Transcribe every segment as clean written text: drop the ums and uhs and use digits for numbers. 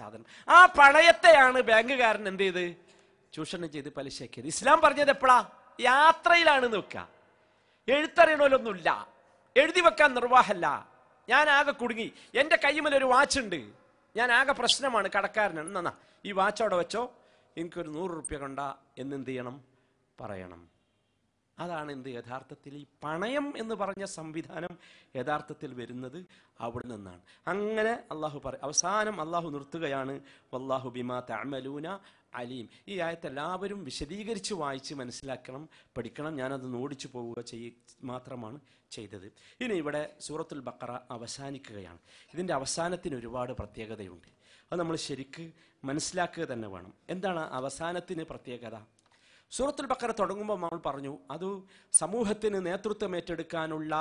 സാധനം. ആ പണയത്തെയാണ് ബാങ്കുകാരൻ എന്ത് ചെയ്ത് ചൂഷണം ചെയ്ത് പലിശയാക്കിയത്. ഇസ്ലാം പറഞ്ഞത് എപ്പോഴാ? യാത്രയിലാണ് നോക്കുക. എഴുത്തറിയണമല്ലൊന്നുമില്ല, എഴുതി വെക്കാൻ നിർവാഹമല്ല. ഞാൻ ആകെ കുടുങ്ങി, എൻ്റെ കയ്യുമേലൊരു വാച്ച് ഉണ്ട്, ഞാൻ ആകെ പ്രശ്നമാണ്, കടക്കാരനാണ്, എന്നാ ഈ വാച്ച് അവിടെ വെച്ചോ, എനിക്കൊരു 100 റുപ്യ കൊണ്ടാ എന്നെന്ത് ചെയ്യണം? പറയണം. അതാണ് എന്ത് യഥാർത്ഥത്തിൽ ഈ പണയം എന്ന് പറഞ്ഞ സംവിധാനം യഥാർത്ഥത്തിൽ വരുന്നത് അവിടെ നിന്നാണ്. അങ്ങനെ അള്ളാഹു അവസാനം അള്ളാഹു നിർത്തുകയാണ്, വല്ലാഹു ബിമാ തഅമലൂന അലീം. ഈ ആയത്ത് എല്ലാവരും വിശദീകരിച്ച് വായിച്ച് മനസ്സിലാക്കണം, പഠിക്കണം. ഞാനത് ഓടിച്ചു പോവുക മാത്രമാണ് ചെയ്തത്. ഇനി ഇവിടെ സൂറത്തുൽ ബഖറ അവസാനിക്കുകയാണ്. ഇതിൻ്റെ അവസാനത്തിന് ഒരുപാട് പ്രത്യേകതയുണ്ട്. അത് നമ്മൾ ശരിക്ക് മനസ്സിലാക്കുക തന്നെ വേണം. എന്താണ് അവസാനത്തിന് പ്രത്യേകത? സൂറത്തുൽ ബഖറ തുടങ്ങുമ്പോൾ നമ്മൾ പറഞ്ഞു അത് സമൂഹത്തിന് നേതൃത്വം ഏറ്റെടുക്കാനുള്ള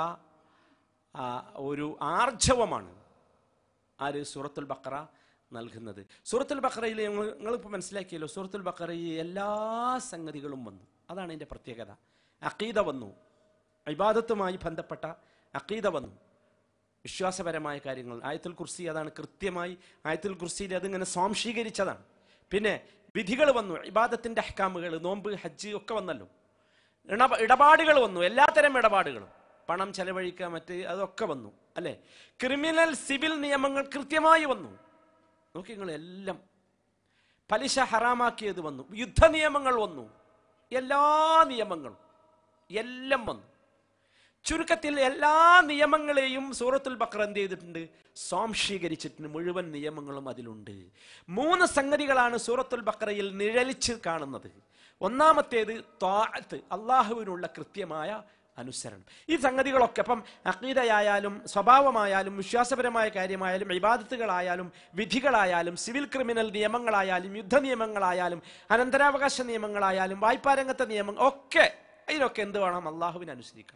ഒരു ആർജവമാണ് ആര് സൂറത്തുൽ ബഖറ നൽകുന്നത്. സൂറത്തുൽ ബഖറയിൽ നിങ്ങളിപ്പോൾ മനസ്സിലാക്കിയല്ലോ, സൂറത്തുൽ ബഖറയിൽ എല്ലാ സംഗതികളും വന്നു. അതാണ് ഇതിൻ്റെ പ്രത്യേകത. അഖീദ വന്നു, ഇബാദത്തുമായി ബന്ധപ്പെട്ട അഖീദ വന്നു, വിശ്വാസപരമായ കാര്യങ്ങൾ. ആയത്തുൽ കുർസി അതാണ് കൃത്യമായി ആയത്തുൽ കുർസിയിൽ അതിങ്ങനെ സ്വാംശീകരിച്ചതാണ്. പിന്നെ വിധികൾ വന്നു, ഇബാദത്തിൻ്റെ അഹ്കാമുകൾ, നോമ്പ്, ഹജ്ജ് ഒക്കെ വന്നല്ലോ. ഇടപാടുകൾ വന്നു, എല്ലാത്തരം ഇടപാടുകളും, പണം ചെലവഴിക്കുക, മറ്റ് അതൊക്കെ വന്നു അല്ലേ. ക്രിമിനൽ സിവിൽ നിയമങ്ങൾ കൃത്യമായി വന്നു. നോക്കി നിങ്ങൾ, എല്ലാം പലിശ ഹറാമാക്കിയത് വന്നു, യുദ്ധ നിയമങ്ങൾ വന്നു, എല്ലാ നിയമങ്ങളും എല്ലാം വന്നു. ചുരുക്കത്തിൽ എല്ലാ നിയമങ്ങളെയും സൂറത്തുൽ ബഖറ എന്ത് ചെയ്തിട്ടുണ്ട്? സ്വാംശീകരിച്ചിട്ടുണ്ട്. മുഴുവൻ നിയമങ്ങളും അതിലുണ്ട്. 3 സംഗതികളാണ് സൂറത്തുൽ ബഖറയിൽ നിഴലിച്ച് കാണുന്നത്. ഒന്നാമത്തേത് ത്വാഅത്ത്, അള്ളാഹുവിനുള്ള കൃത്യമായ അനുസരണം. ഈ സംഗതികളൊക്കെ അപ്പം അഖീദയായാലും സ്വഭാവമായാലും വിശ്വാസപരമായ കാര്യമായാലും ഇബാദത്തുകളായാലും വിധികളായാലും സിവിൽ ക്രിമിനൽ നിയമങ്ങളായാലും യുദ്ധ നിയമങ്ങളായാലും അനന്തരാവകാശ നിയമങ്ങളായാലും വായ്പാരംഗത്തെ നിയമങ്ങൾ ഒക്കെ, ഇതിനൊക്കെ എന്ത് വേണം? അള്ളാഹുവിനെ അനുസരിക്കണം.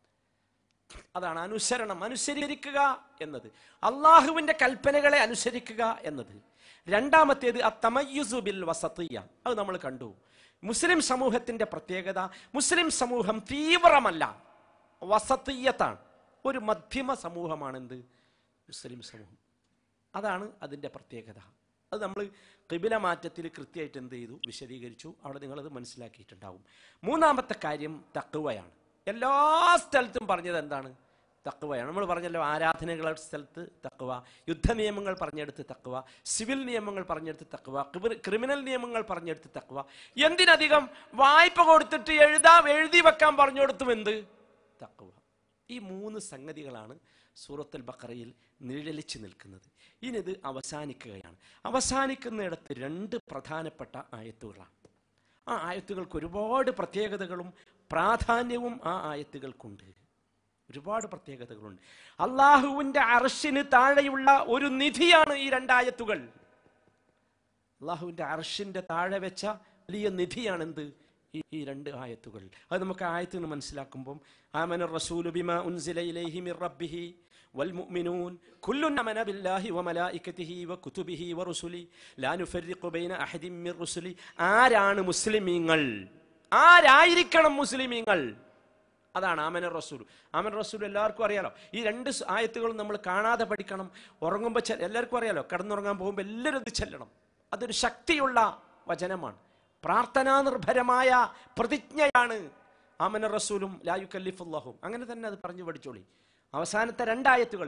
അതാണ് അനുസരണം. അനുസരിക്കുക എന്നത്, അള്ളാഹുവിന്റെ കൽപ്പനകളെ അനുസരിക്കുക എന്നത്. രണ്ടാമത്തേത് അത്തമയ്യുസു ബിൽ വസതിയ്യ. അത് നമ്മൾ കണ്ടു. മുസ്ലിം സമൂഹത്തിന്റെ പ്രത്യേകത, മുസ്ലിം സമൂഹം തീവ്രമല്ല, വസതിയ്യത്താണ്, ഒരു മധ്യമ സമൂഹമാണ് എന്ത് മുസ്ലിം സമൂഹം. അതാണ് അതിൻ്റെ പ്രത്യേകത. അത് നമ്മൾ ഖിബില മാറ്റത്തിൽ കൃത്യമായിട്ട് എന്ത് ചെയ്തു? വിശദീകരിച്ചു. അവിടെ നിങ്ങളത് മനസ്സിലാക്കിയിട്ടുണ്ടാവും. മൂന്നാമത്തെ കാര്യം തഖ്വയാണ്. എല്ലാ സ്ഥലത്തും പറഞ്ഞത് എന്താണ്? തഖ്വയാണ്. നമ്മൾ പറഞ്ഞല്ലോ, ആരാധനകളുടെ സ്ഥലത്ത് തഖ്വ, യുദ്ധ നിയമങ്ങൾ പറഞ്ഞെടുത്ത് തഖ്വ, സിവിൽ നിയമങ്ങൾ പറഞ്ഞെടുത്ത് തഖ്വ, ക്രിമിനൽ നിയമങ്ങൾ പറഞ്ഞെടുത്ത് തഖ്വ. എന്തിനധികം വായ്പ കൊടുത്തിട്ട് എഴുതി വെക്കാൻ പറഞ്ഞു കൊടുത്തും എന്ത്? തഖ്വ. ഈ 3 സംഗതികളാണ് സൂറത്തുൽ ബഖറയിൽ നിഴലിച്ച് നിൽക്കുന്നത്. ഇനി ഇത് അവസാനിക്കുകയാണ്. അവസാനിക്കുന്നിടത്ത് 2 പ്രധാനപ്പെട്ട ആയത്തുകളാണ്. ആ ആയത്തുകൾക്ക് ഒരുപാട് പ്രത്യേകതകളും പ്രാധാന്യവും ആ ആയത്തുകൾക്കുണ്ട്. ഒരുപാട് പ്രത്യേകതകളുണ്ട്. അള്ളാഹുവിന്റെ അർശിന് താഴെയുള്ള ഒരു നിധിയാണ് ഈ 2 ആയത്തുകൾ. അള്ളാഹുവിന്റെ അർശിന്റെ താഴെ വെച്ച വലിയ നിധിയാണ് എന്ത്? ഈ 2 ആയത്തുകൾ. അത് നമുക്ക് ആയത്തുകൾ മനസ്സിലാക്കുമ്പോൾ ആമന റസൂലു ബിമാ ഉൻസില ഇലൈഹി മിർ റബ്ബിഹി വൽ മുഅ്മിനൂൻ കുല്ലുൻ ആമന ബില്ലാഹി വമലായികതിഹി വകുതുബിഹി വറുസുലി ലാ നുഫർരിഖു ബൈന അഹദിൻ മിർ റുസുലി. ആരാണ് മുസ്ലിമീങ്ങൾ? ആരായിരിക്കണം മുസ്ലിമീങ്ങൾ? അതാണ് ആമന റസൂൽ. ആമന റസൂൽ എല്ലാവർക്കും അറിയാലോ. ഈ 2 ആയത്തുകളും നമ്മൾ കാണാതെ പഠിക്കണം. ഉറങ്ങുമ്പോൾ എല്ലാവർക്കും അറിയാലോ, കടന്നുറങ്ങാൻ പോകുമ്പോൾ എല്ലാവരും ഇത് ചെല്ലണം. അതൊരു ശക്തിയുള്ള വചനമാണ്, പ്രാർത്ഥനാ നിർഭരമായ പ്രതിജ്ഞയാണ്. ആമന റസൂലും ലാ യുകല്ലിഫുല്ലാഹു. അങ്ങനെ തന്നെ അത് പറഞ്ഞു പഠിച്ചോളി. അവസാനത്തെ 2 ആയത്തുകൾ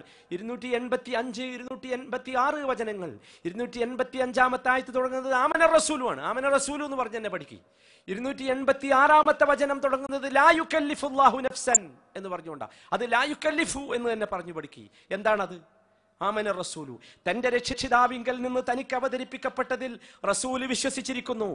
285, 286 വചനങ്ങൾ. 285-ാമത്തെ ആയത്ത് തുടങ്ങുന്നത് ആമന റസൂലുമാണ്. ആമന റസൂലു എന്ന് പറഞ്ഞ് തന്നെ പഠിക്കും. 286-ാമത്തെ വചനം തുടങ്ങുന്നത് ലാ യുകല്ലിഫുല്ലാഹു നഫ്സൻ എന്ന് പറഞ്ഞുകൊണ്ടാണ്. അത് ലാ യുകല്ലിഫു എന്ന് തന്നെ പറഞ്ഞു പഠിക്കും. എന്താണത്? ആമന റസൂലു, തന്റെ രക്ഷിതാവിങ്കൽ നിന്ന് തനിക്ക് അവതരിപ്പിക്കപ്പെട്ടതിൽ റസൂല് വിശ്വസിച്ചിരിക്കുന്നു.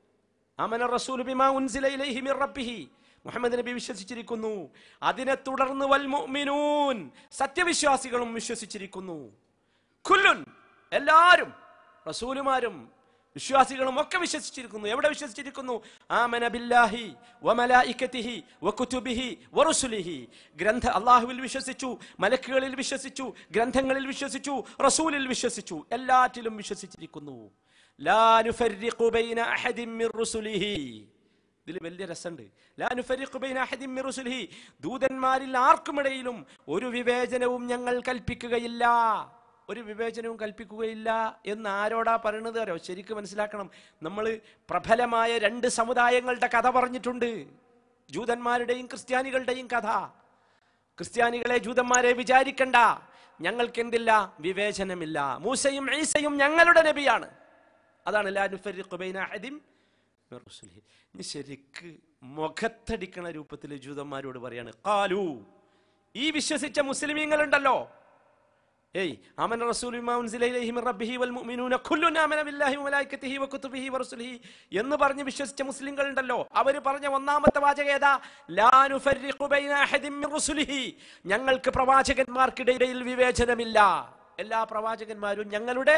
ആമന റസൂലു ബിമാ ഉൻസില ഇലൈഹി മിർ റബ്ബിഹി, മുഹമ്മദ് നബി വിശ്വസിച്ചിരിക്കുന്നു. അതിനെ തുടർന്ന് വൽ മുഅ്മിനൂൻ, സത്യവിശ്വാസികളും വിശ്വസിച്ചിരിക്കുന്നു. കുല്ലുൻ, എല്ലാവരും, റസൂലുമാരും വിശ്വാസികളും ഒക്കെ വിശ്വസിച്ചിരിക്കുന്നു. എവിടെ വിശ്വസിച്ചിരിക്കുന്നു? ആമന ബില്ലാഹി വമലായികതിഹി വകുതുബിഹി വറുസുലിഹി. അല്ലാഹുവിൽ വിശ്വസിച്ചു, മലക്കുകളിൽ വിശ്വസിച്ചു, ഗ്രന്ഥങ്ങളിൽ വിശ്വസിച്ചു, റസൂലിൽ വിശ്വസിച്ചു, എല്ലാറ്റിലും വിശ്വസിച്ചിരിക്കുന്നു. ലാ നുഫർരിഖു ബൈന അഹദിൻ മിർ റുസുലിഹി. ഇതിൽ വലിയ രസമുണ്ട്. ലാ നുഫർരിഖു ബൈന അഹദിൻ മിർ റുസുലിഹി, ദൂതന്മാരിൽ ആർക്കുമിടയിലും ഒരു വിവേചനവും ഞങ്ങൾ കൽപ്പിക്കുകയില്ല. ഒരു വിവേചനവും കൽപ്പിക്കുകയില്ല എന്ന് ആരോടാ പറയണത് അറിയോ? ശരിക്കും മനസ്സിലാക്കണം. നമ്മൾ പ്രബലമായ 2 സമുദായങ്ങളുടെ കഥ പറഞ്ഞിട്ടുണ്ട്, ജൂതന്മാരുടെയും ക്രിസ്ത്യാനികളുടെയും കഥ. ക്രിസ്ത്യാനികളെ ജൂതന്മാരെ വിചാരിക്കണ്ട, ഞങ്ങൾക്ക് എന്തില്ല, വിവേചനമില്ല. മൂസയും ഈസയും ഞങ്ങളുടെ നബിയാണ്. അതാണ് ലാ നുഫർരിഖു ബൈന അഹദിൻ മിർ റസൂലിഹി. ഇനി ശരിക്ക് മുഖത്തടിക്കണ രൂപത്തിൽ ജൂതന്മാരോട് പറയാണ്, ഖാലു, ഈ വിശ്വസിച്ച മുസ്ലിമീങ്ങളുണ്ടല്ലോ, ഏയ് ആമന റസൂലു ബിമാ ഉൻസില ഇലൈഹി മിർ റബ്ബിഹി വൽ മുഅ്മിനൂന കുല്ലുൻ ആമന ബില്ലാഹി വമലായികതിഹി വകുതുബിഹി വറസുലിഹി എന്ന് പറഞ്ഞ് വിശ്വസിച്ച മുസ്ലിങ്ങൾ ഉണ്ടല്ലോ, അവര് പറഞ്ഞ ഒന്നാമത്തെ വാചകം ഏതാ? ലാ നുഫർരിഖു ബൈന അഹദിൻ മിർ റസൂലിഹി, ഞങ്ങൾക്ക് പ്രവാചകന്മാർക്കിടയിൽ വിവേചനമില്ല, എല്ലാ പ്രവാചകന്മാരും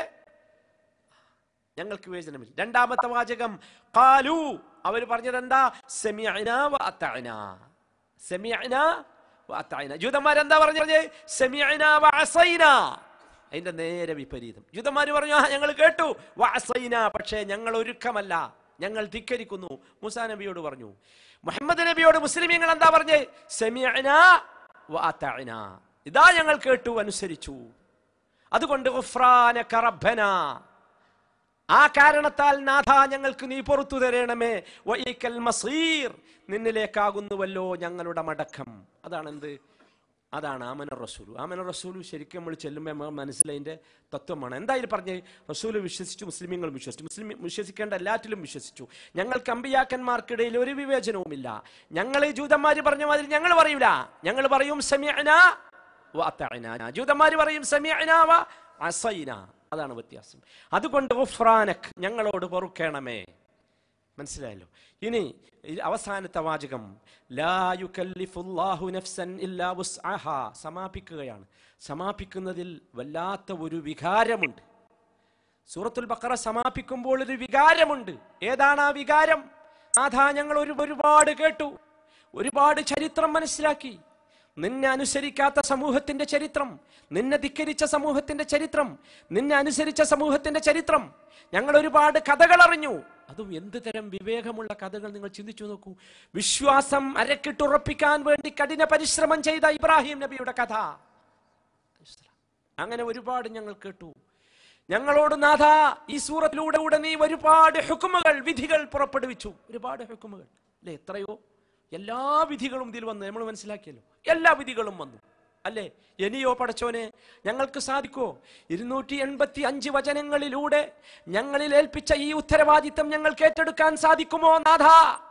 ഞങ്ങൾക്ക് വിവേചനമില്ല. രണ്ടാമത്തെ വാചകം ഖാലു, അവർ പറഞ്ഞത് എന്താ? സമിഅനാ വ അതഅനാ. സമിഅനാ വ അതഅനാ. ജൂതന്മാരെന്താ പറഞ്ഞത്? സമിഅനാ വ അസൈനാ. അതിന്റെ നേരെ വിപരീതം. ജൂതന്മാർ പറഞ്ഞു, ഞങ്ങൾ കേട്ടു, വ അസൈനാ, പക്ഷേ ഞങ്ങൾ ഒരുക്കമല്ല, ഞങ്ങൾ ധിക്കരിക്കുന്നു. മൂസാ നബിയോട് പറഞ്ഞു. മുഹമ്മദ് നബിയോട് മുസ്ലിമീങ്ങൾ എന്താ പറഞ്ഞേ? സമിഅനാ വ അതഅനാ, ഇതാ ഞങ്ങൾ കേട്ടു, അനുസരിച്ചു. അതുകൊണ്ട് ഗുഫ്രാനക റബ്ബനാ, ആ കാരണത്താൽ നാഥ ഞങ്ങൾക്ക് നീ പുറത്തു തരണമേ, വഇലൈക്കൽ മസീർ, നിന്നിലേക്കാകുന്നുവല്ലോ ഞങ്ങളുടെ മടക്കം. അതാണെന്ത്? അതാണ് ആമന റസൂലു. ആമന റസൂലു ശരിക്കും നമ്മൾ ചെല്ലുമ്പോൾ മനസ്സിലതിൻ്റെ തത്വമാണ്. എന്തായാലും പറഞ്ഞ് റസൂല് വിശ്വസിച്ചു, മുസ്ലിമീങ്ങൾ വിശ്വസിച്ചു, വിശ്വസിക്കേണ്ട എല്ലാറ്റിലും വിശ്വസിച്ചു. ഞങ്ങൾക്ക് അമ്പിയാക്കന്മാർക്കിടയിൽ ഒരു വിവേചനവുമില്ല. ഞങ്ങൾ ഈ ജൂതന്മാർ പറഞ്ഞ മാതിരി ഞങ്ങൾ പറയൂല, ഞങ്ങൾ പറയും സമിഅനാ വ അതഅനാ. ജൂതന്മാർ പറയും സമിഅനാ വ അസൈനാ. അതാണ് വ്യത്യാസം. അതുകൊണ്ട് ഗുഫ്രാനക്, ഞങ്ങളോട് പൊറുക്കണമേ. മനസ്സിലായല്ലോ? ഇനി അവസാനത്തെ വാചകം ലാ യുകല്ലിഫുല്ലാഹു നഫ്സൻ ഇല്ലാ വുസ്അഹാ സമാപിക്കുകയാണ്. സമാപിക്കുന്നതിൽ വല്ലാത്ത ഒരു വികാരമുണ്ട്. സൂറത്തുൽ ബഖറ സമാപിക്കുമ്പോൾ ഒരു വികാരമുണ്ട്. ഏതാണ് ആ വികാരം? നാഥാ, ഞങ്ങൾ ഒരുപാട് കേട്ടു, ഒരുപാട് ചരിത്രം മനസ്സിലാക്കി, നിന്നെ അനുസരിക്കാത്ത സമൂഹത്തിന്റെ ചരിത്രം, നിന്നെ ധിക്കരിച്ച സമൂഹത്തിന്റെ ചരിത്രം, നിന്നെ അനുസരിച്ച സമൂഹത്തിന്റെ ചരിത്രം, ഞങ്ങൾ ഒരുപാട് കഥകൾ അറിഞ്ഞു. അതും എന്ത് തരം വിവേകമുള്ള കഥകൾ നിങ്ങൾ ചിന്തിച്ചു നോക്കൂ. വിശ്വാസം അരക്കിട്ടുറപ്പിക്കാൻ വേണ്ടി കഠിന പരിശ്രമം ചെയ്ത ഇബ്രാഹിം നബിയുടെ കഥ, അങ്ങനെ ഒരുപാട് ഞങ്ങൾ കേട്ടു. ഞങ്ങളോട് നാഥ ഈ സൂറത്തിലൂടെ നീ ഒരുപാട് ഹുക്കുമുകൾ, വിധികൾ പുറപ്പെടുവിച്ചു. ഒരുപാട് ഹുക്കുമുകൾ അല്ലെ? എത്രയോ, എല്ലാ വിധികളും ഇതിൽ വന്നു. നമ്മൾ മനസ്സിലാക്കിയല്ലോ, എല്ലാ വിധികളും വന്നു അല്ലേ? ഇനിയോ പടച്ചോനെ, ഞങ്ങൾക്ക് സാധിക്കോ 285 വചനങ്ങളിലൂടെ ഞങ്ങളിൽ ഏൽപ്പിച്ച ഈ ഉത്തരവാദിത്തം ഞങ്ങൾക്ക് ഏറ്റെടുക്കാൻ സാധിക്കുമോ നാഥ?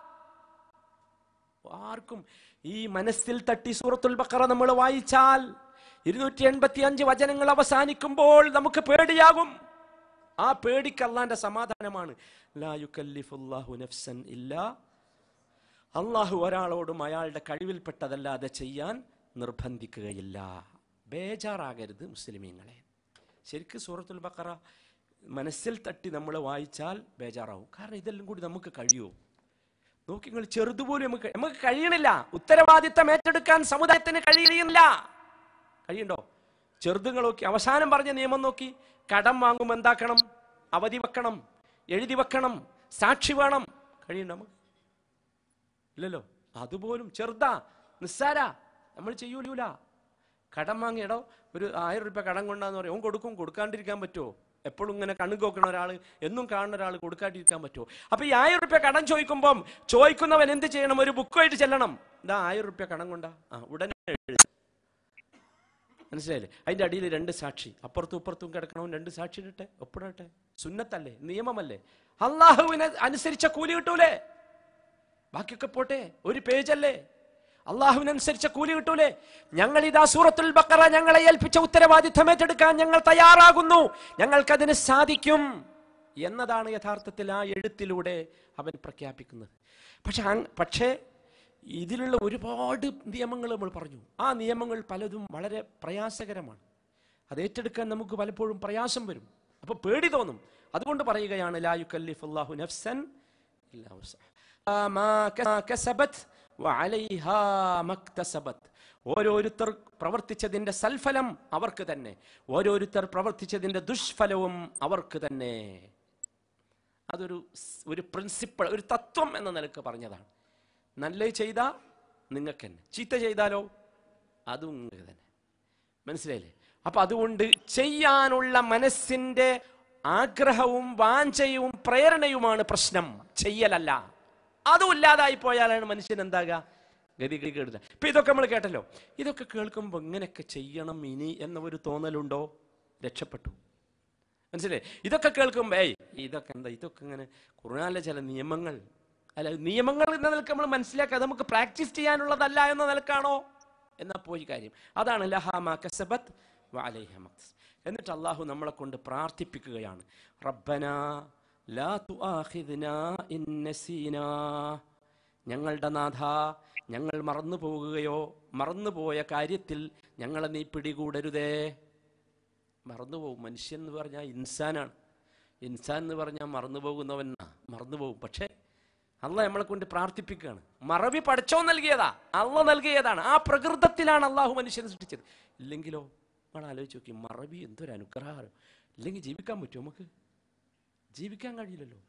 ആർക്കും ഈ മനസ്സിൽ തട്ടി സൂറത്തുൽ ബഖറ നമ്മൾ വായിച്ചാൽ 285 വചനങ്ങൾ അവസാനിക്കുമ്പോൾ നമുക്ക് പേടിയാകും. ആ പേടിക്ക് അല്ലാഹുവിന്റെ സമാധാനമാണ്. ലാ യുകല്ലിഫുല്ലാഹു നഫ്സൻ ഇല്ലാ, അള്ളാഹു ഒരാളോടും അയാളുടെ കഴിവിൽപ്പെട്ടതല്ലാതെ ചെയ്യാൻ നിർബന്ധിക്കുകയില്ല. ബേജാറാകരുത് മുസ്ലിമീങ്ങളെ. ശരിക്കും സൂറത്തുൽ ബഖറ മനസ്സിൽ തട്ടി നമ്മൾ വായിച്ചാൽ ബേജാറാവും. കാരണം ഇതെല്ലാം കൂടി നമുക്ക് കഴിയുമോ? നോക്കി, നിങ്ങൾ ചെറുതുപോലും നമുക്ക് കഴിയണില്ല. ഉത്തരവാദിത്തം ഏറ്റെടുക്കാൻ സമുദായത്തിന് കഴിയുന്നില്ല. കഴിയണ്ടോ? ചെറുതുങ്ങൾ നോക്കി, അവസാനം പറഞ്ഞ നിയമം നോക്കി. കടം വാങ്ങും എന്താക്കണം? അവധി വെക്കണം, എഴുതി വെക്കണം, സാക്ഷി വേണം. കഴിയണ്ടോ? നമുക്ക് ഇല്ലല്ലോ. അതുപോലും ചെറുതാ, നിസ്സാര, നമ്മൾ ചെയ്യൂല. കടം വാങ്ങിയടോ, ഒരു 1000 രൂപ കടം കൊണ്ടാന്ന് പറയും, ഓൻ കൊടുക്കും. കൊടുക്കാണ്ടിരിക്കാൻ പറ്റുമോ? എപ്പോഴും ഇങ്ങനെ കണ്ണു നോക്കണ ഒരാൾ, എന്നും കാണുന്ന ഒരാൾ കൊടുക്കാണ്ടിരിക്കാൻ പറ്റുമോ? അപ്പൊ ഈ 1000 രൂപ കടം ചോദിക്കുമ്പം ചോദിക്കുന്നവൻ എന്ത് ചെയ്യണം? ഒരു ബുക്കുമായിട്ട് ചെല്ലണം. ഇതാ 1000 രൂപ കടം കൊണ്ടാ, ഉടനെ എഴുതി. മനസ്സിലായില്ലേ? അതിന്റെ അടിയിൽ 2 സാക്ഷി, അപ്പുറത്തും ഇപ്പുറത്തും കിടക്കണവൻ 2 സാക്ഷി ഇടട്ടെ, ഒപ്പിടട്ടെ. സുന്നത്തല്ലേ, നിയമമല്ലേ? അള്ളാഹുവിനെ അനുസരിച്ച കൂലി കിട്ടൂലേ? ബാക്കിയൊക്കെ പോട്ടെ, ഒരു പേജല്ലേ? അള്ളാഹുവിനനുസരിച്ച കൂലി കിട്ടൂലേ? ഞങ്ങൾ ഇതാ സൂറത്തുൽ ബഖറ ഞങ്ങളെ ഏൽപ്പിച്ച ഉത്തരവാദിത്വം ഏറ്റെടുക്കാൻ ഞങ്ങൾ തയ്യാറാകുന്നു, ഞങ്ങൾക്കതിന് സാധിക്കും എന്നതാണ് യഥാർത്ഥത്തിൽ ആ എഴുത്തിലൂടെ അവൻ പ്രഖ്യാപിക്കുന്നത്. പക്ഷേ ഇതിലുള്ള ഒരുപാട് നിയമങ്ങൾ നമ്മൾ പറഞ്ഞു. ആ നിയമങ്ങൾ പലതും വളരെ പ്രയാസകരമാണ്. അത് ഏറ്റെടുക്കാൻ നമുക്ക് പലപ്പോഴും പ്രയാസം വരും. അപ്പൊ പേടി തോന്നും. അതുകൊണ്ട് പറയുകയാണ് ലാ യുകല്ലിഫുല്ലാഹു നഫ്സൻ ഇല്ലാ വുസ്അഹാ മാ കസബത് വഅലൈഹാ മക്തസബത്. ഓരോരുത്തർ പ്രവർത്തിച്ചതിന്റെ സൽഫലം അവർക്ക് തന്നെ, ഓരോരുത്തർ പ്രവർത്തിച്ചതിന്റെ ദുഷ്ഫലവും അവർക്ക് തന്നെ. അതൊരു പ്രിൻസിപ്പിൾ, ഒരു തത്വം എന്ന നിലക്ക് പറഞ്ഞതാണ്. നല്ലത് ചെയ്താൽ നിങ്ങൾക്ക് തന്നെ, ചീത്ത ചെയ്താലോ അതും നിങ്ങൾക്ക് തന്നെ. മനസ്സിലായില്ലേ? അപ്പൊ അതുകൊണ്ട് ചെയ്യാനുള്ള മനസ്സിന്റെ ആഗ്രഹവും വാഞ്ചയും പ്രേരണയുമാണ് പ്രശ്നം, ചെയ്യലല്ല. അതും ഇല്ലാതായി പോയാലാണ് മനുഷ്യൻ എന്താകുക, ഗതികേടില്ല. ഇപ്പൊ ഇതൊക്കെ നമ്മൾ കേട്ടല്ലോ, ഇതൊക്കെ കേൾക്കുമ്പോൾ ഇങ്ങനെയൊക്കെ ചെയ്യണം ഇനി എന്ന ഒരു തോന്നലുണ്ടോ? രക്ഷപ്പെട്ടു. മനസ്സിലായി? ഇതൊക്കെ കേൾക്കുമ്പോ ഇതൊക്കെ എന്താ, ഇതൊക്കെ ഇങ്ങനെ ഖുർആനിലെ ചില നിയമങ്ങൾ അല്ല, നിയമങ്ങൾ എന്ന നിലക്ക് നമ്മൾ മനസ്സിലാക്കുക, നമുക്ക് പ്രാക്ടീസ് ചെയ്യാനുള്ളതല്ല എന്ന നിലക്കാണോ എന്നാ പോയി കാര്യം. അതാണ് ലഹാ മാ കസബത് വഅലൈഹ മക്തസബത്. എന്നിട്ട് അള്ളാഹു നമ്മളെ കൊണ്ട് പ്രാർത്ഥിപ്പിക്കുകയാണ്, റബ്ബനാ ലാ തുആഖിദ്നാ ഇൻ നസീനാ, ഞങ്ങളുടെ നാഥ, ഞങ്ങൾ മറന്നു പോകുകയോ മറന്നുപോയ കാര്യത്തിൽ ഞങ്ങളെ നീ പിടികൂടരുതേ. മറന്നുപോകും. മനുഷ്യൻ എന്ന് പറഞ്ഞാൽ ഇൻസാനാണ്. ഇൻസാൻ എന്ന് പറഞ്ഞാൽ മറന്നുപോകുന്നവൻ, മറന്നുപോകും. പക്ഷേ അള്ളാഹ് നമ്മളെ കൊണ്ട് പ്രാർത്ഥിപ്പിക്കുകയാണ്. മറവി പടച്ചോൻ നൽകിയതാ, അള്ളാഹ് നൽകിയതാണ്. ആ പ്രകൃതത്തിലാണ് അള്ളാഹു മനുഷ്യനെ സൃഷ്ടിച്ചത്. ഇല്ലെങ്കിലോ നമ്മൾ ആലോചിച്ച് നോക്കി, മറവി എന്തൊരു അനുഗ്രഹമാണ്. ഇല്ലെങ്കിൽ ജീവിക്കാൻ പറ്റുമോ? നമുക്ക് ജീവിക്കാൻ കഴിയില്ലല്ലോ.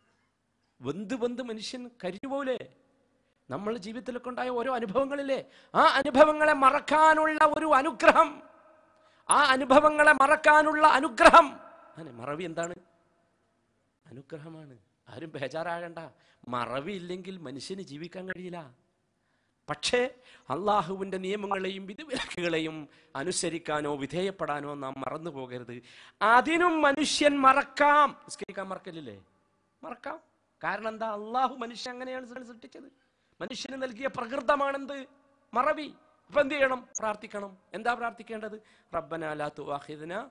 വെന്ത് മനുഷ്യൻ കരിഞ്ഞുപോലെ. നമ്മൾ ജീവിതത്തിലൊക്കെ ഉണ്ടായ ഓരോ അനുഭവങ്ങളില്ലേ, ആ അനുഭവങ്ങളെ മറക്കാനുള്ള ഒരു അനുഗ്രഹം, ആ അനുഭവങ്ങളെ മറക്കാനുള്ള അനുഗ്രഹം. അങ്ങനെ മറവി എന്താണ്? അനുഗ്രഹമാണ്. ആരും ബേജാറാകണ്ട. മറവി ഇല്ലെങ്കിൽ മനുഷ്യന് ജീവിക്കാൻ കഴിയില്ല. പക്ഷേ അള്ളാഹുവിൻ്റെ നിയമങ്ങളെയും വിധിവിലക്കുകളെയും അനുസരിക്കാനോ വിധേയപ്പെടാനോ നാം മറന്നു പോകരുത്. അതിനും മനുഷ്യൻ മറക്കാം. നിസ്കരിക്കാൻ മറക്കലില്ലേ? മറക്കാം. കാരണം എന്താ? അള്ളാഹു മനുഷ്യൻ അങ്ങനെയാണ് സൃഷ്ടിച്ചത്. മനുഷ്യന് നൽകിയ പ്രകൃതമാണെന്ത്? മറവി. അപ്പൊ എന്ത് ചെയ്യണം? പ്രാർത്ഥിക്കണം. എന്താ പ്രാർത്ഥിക്കേണ്ടത്? റബ്ബനാ ലാ തുആഖിദ്നാ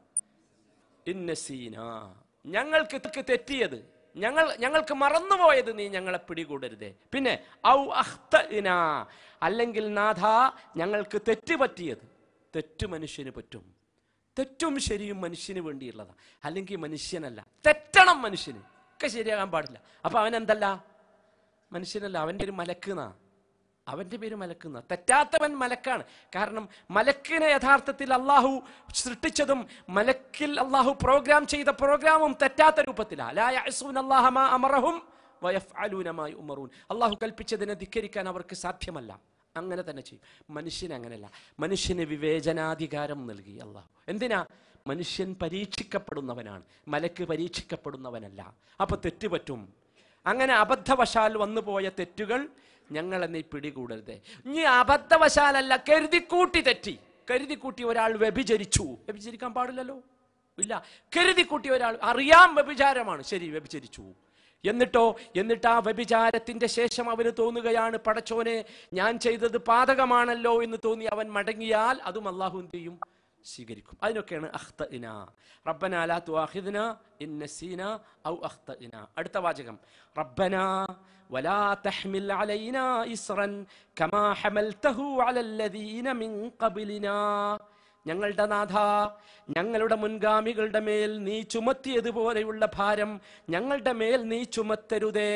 ഇൻ നസീനാ, ഞങ്ങൾക്ക് തെറ്റിയത്, ഞങ്ങൾക്ക് മറന്നുപോയത് നീ ഞങ്ങളെ പിടികൂടരുതേ. പിന്നെ ഔ അഖ്തഅനാ, അല്ലെങ്കിൽ നാഥ ഞങ്ങൾക്ക് തെറ്റ് പറ്റിയത്. തെറ്റ് മനുഷ്യന് പറ്റും. തെറ്റും ശരിയും മനുഷ്യന് വേണ്ടിയുള്ളതാ. അല്ലെങ്കിൽ മനുഷ്യനല്ല, തെറ്റണം. മനുഷ്യന് ഒക്കെ ശരിയാകാൻ പാടില്ല. അപ്പൊ അവനെന്തല്ല? മനുഷ്യനല്ല, അവൻ്റെ ഒരു മലക്കുന്നാ. അവൻ്റെ പേര് മലക്കുന്ന. തെറ്റാത്തവൻ മലക്കാണ്. കാരണം മലക്കിനെ യഥാർത്ഥത്തിൽ അള്ളാഹു സൃഷ്ടിച്ചതും മലക്കിൽ അള്ളാഹു പ്രോഗ്രാം ചെയ്ത പ്രോഗ്രാമും തെറ്റാത്ത രൂപത്തിലാണ്. ലാ യഅ്സൂന അല്ലാഹ മാ അമറഹും വയഫ്അലൂന മാ യുമറൂൻ. അള്ളാഹു കൽപ്പിച്ചതിനെ ധിക്കരിക്കാൻ അവർക്ക് സാധ്യമല്ല. അങ്ങനെ തന്നെ ചെയ്യും. മനുഷ്യന് അങ്ങനെയല്ല. മനുഷ്യന് വിവേചനാധികാരം നൽകി അള്ളാഹു. എന്തിനാ? മനുഷ്യൻ പരീക്ഷിക്കപ്പെടുന്നവനാണ്, മലക്ക് പരീക്ഷിക്കപ്പെടുന്നവനല്ല. അപ്പൊ തെറ്റുപറ്റും. അങ്ങനെ അബദ്ധവശാൽ വന്നുപോയ തെറ്റുകൾ ഞങ്ങളെ നീ പിടികൂടരുതേ. ഇനി അബദ്ധവശാലല്ല, കരുതിക്കൂട്ടി തെറ്റി. കരുതിക്കൂട്ടി ഒരാൾ വ്യഭിചരിച്ചു. വ്യഭിചരിക്കാൻ പാടില്ലല്ലോ, ഇല്ല. കരുതിക്കൂട്ടി ഒരാൾ അറിയാം വ്യഭിചാരമാണ്, ശരി വ്യഭിചരിച്ചു. എന്നിട്ട് ആ വ്യഭിചാരത്തിന്റെ ശേഷം അവന് തോന്നുകയാണ്, പടച്ചോനെ ഞാൻ ചെയ്തത് പാതകമാണല്ലോ എന്ന് തോന്നി അവൻ മടങ്ങിയാൽ അതും അള്ളാഹു എന്ത് ചെയ്യും? സ്വീകരിക്കും. അതിനൊക്കെയാണ് അഖ്തഅനാ. റബ്ബനാ ലാ തുആഖിദ്നാ ഇൻ നസീനാ ഔ അഖ്തഅനാ. അടുത്ത വാചകം, റബ്ബനാ വലാ തഹ്മിൽ അലൈനാ ഇസ്റൻ കമാ ഹമൽതഹു അലല്ലദീന മിൻ ഖബ്ലിനാ. ഞങ്ങളുടെ നാഥ, ഞങ്ങളുടെ മുൻഗാമികളുടെ മേൽ നീ ചുമത്തിയതുപോലെയുള്ള ഭാരം ഞങ്ങളുടെ മേൽ നീ ചുമത്തരുതേ.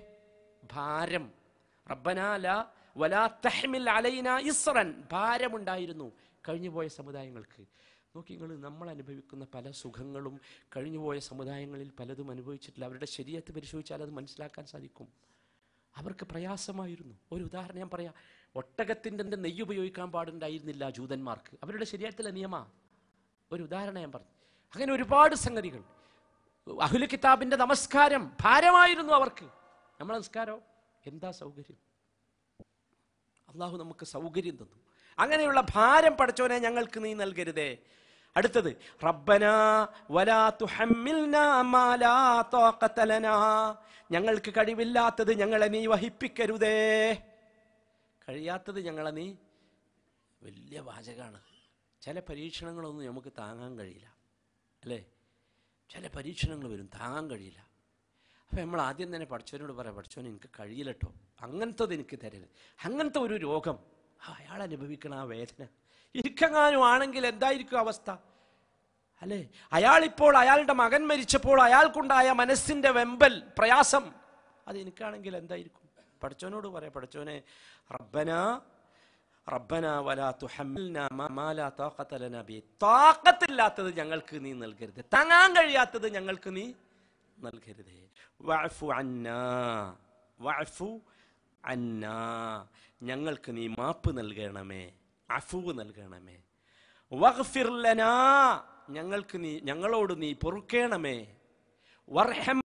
ഭാരം. റബ്ബനാ വലാ തഹ്മിൽ അലൈനാ ഇസ്റൻ, ഭാരമുണ്ടായിരുന്നു കഴിഞ്ഞുപോയ സമുദായങ്ങൾക്ക്. നോക്കി നിങ്ങൾ, നമ്മൾ അനുഭവിക്കുന്ന പല സുഖങ്ങളും കഴിഞ്ഞുപോയ സമുദായങ്ങളിൽ പലതും അനുഭവിച്ചിട്ടില്ല. അവരുടെ ശരീഅത്ത് പരിശോധിച്ചാൽ അത് മനസ്സിലാക്കാൻ സാധിക്കും. അവർക്ക് പ്രയാസമായിരുന്നു. ഒരു ഉദാഹരണം ഞാൻ പറയാം. ഒട്ടകത്തിൻ്റെ നെയ്യ് ഉപയോഗിക്കാൻ പാടുണ്ടായിരുന്നില്ല ജൂതന്മാർക്ക്, അവരുടെ ശരീഅത്തിലെ നിയമം. ഒരു ഉദാഹരണം ഞാൻ പറഞ്ഞു. അങ്ങനെ ഒരുപാട് സംഗതികൾ. അഹ്ലു കിതാബിൻ്റെ നമസ്കാരം ഭാരമായിരുന്നു അവർക്ക്. നമ്മളെ നമസ്കാരോ എന്താ സൗകര്യം! അള്ളാഹു നമുക്ക് സൗകര്യം തന്നു. അങ്ങനെയുള്ള ഭാരം പടച്ചോനെ ഞങ്ങൾക്ക് നീ നൽകരുതേ. അടുത്തത്, റബ്ബനാ വലാ തുഹമ്മിൽനാ മാ ലാ ത്വാഖത ലനാ, ഞങ്ങൾക്ക് കഴിവില്ലാത്തത് ഞങ്ങളെ നീ വഹിപ്പിക്കരുതേ. കഴിയാത്തത് ഞങ്ങളെ നീ, വലിയ വാചകമാണ്. ചില പരീക്ഷണങ്ങളൊന്നും നമുക്ക് താങ്ങാൻ കഴിയില്ല, അല്ലേ? ചില പരീക്ഷണങ്ങൾ വരും, താങ്ങാൻ കഴിയില്ല. അപ്പം നമ്മൾ ആദ്യം തന്നെ പഠിച്ചവനോട് പറയാം, പഠിച്ചവൻ എനിക്ക് കഴിയില്ല കേട്ടോ, അങ്ങനത്തത് എനിക്ക് തരരുത്. അങ്ങനത്തെ ഒരു രോഗം അയാൾ അനുഭവിക്കണ ആ വേദന ഇരിക്കെങ്ങാനും ആണെങ്കിൽ എന്തായിരിക്കും അവസ്ഥ, അല്ലേ? അയാളിപ്പോൾ അയാളുടെ മകൻ മരിച്ചപ്പോൾ അയാൾക്കുണ്ടായ മനസ്സിൻ്റെ വെമ്പൽ, പ്രയാസം, അത് എനിക്കാണെങ്കിൽ എന്തായിരിക്കും? പഠിച്ചവനോട് പറയാം, പഠിച്ചവനെ റബ്ബനാ വലാ തുഹമ്മിൽനാ മാ ലാ ത്വാഖത ലനാ ബിഹി, ത്വാഖത്തില്ലാത്തത് ഞങ്ങൾക്ക് നീ നൽകരുത്, താങ്ങാൻ കഴിയാത്തത് ഞങ്ങൾക്ക് നീ നൽകരുതേ. വഅഫു അന്നാ, ഞങ്ങൾക്ക് നീ മാപ്പ് നൽകണമേ, അഫു നൽകണമേ. വഗ്ഫിർ ലനാ, ഞങ്ങളോട് നീ പൊറുക്കേണമേ, വർഹം